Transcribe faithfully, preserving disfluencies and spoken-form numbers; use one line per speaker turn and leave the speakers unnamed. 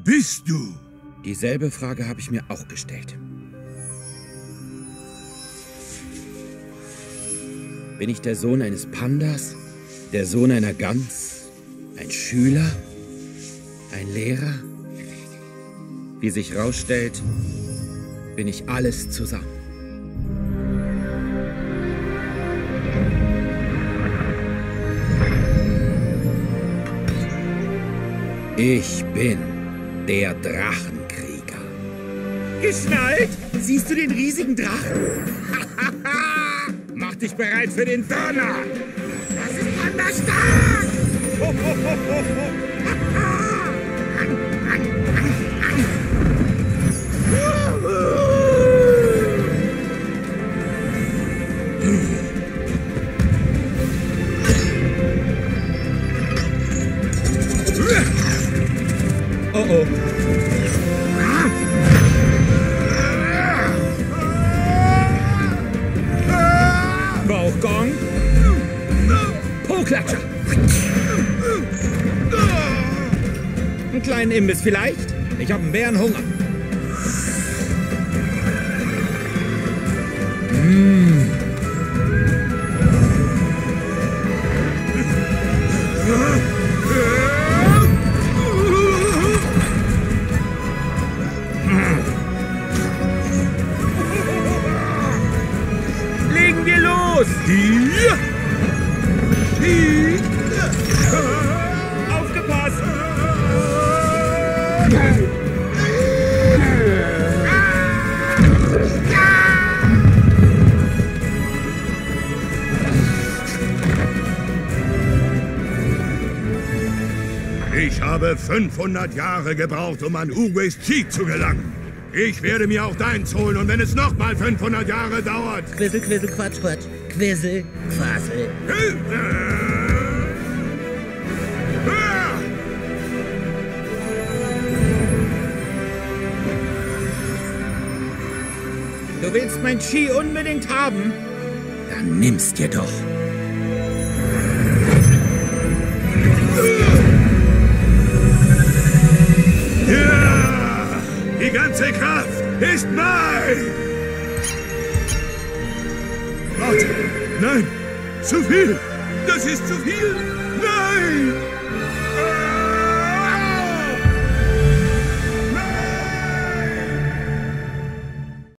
bist du?
Dieselbe Frage habe ich mir auch gestellt. Bin ich der Sohn eines Pandas? Der Sohn einer Gans? Ein Schüler? Ein Lehrer? Wie sich rausstellt, bin ich alles zusammen. Ich bin der Drachenkrieger. Geschnallt? Siehst du den riesigen Drachen? Mach dich bereit für den Donner! Das ist Panda stark! Ho, ho, ho, ho, ho. Oh oh. Bauchgong. Po-Klatscher. Einen kleinen Imbiss vielleicht? Ich hab einen Bärenhunger. Mmh. Legen wir los! Hier! Hier! Aufgepasst!
Ich habe fünfhundert Jahre gebraucht, um an Uwes Chi zu gelangen. Ich werde mir auch deins holen, und wenn es noch mal fünfhundert Jahre dauert...
Quissel, Quissel, Quatsch, Quatsch. Quissel, Quassel.
Du willst mein Chi unbedingt haben? Dann nimm's dir doch.
Ja! Die ganze Kraft ist mein! Warte! Nein! Zu viel! Das ist zu viel!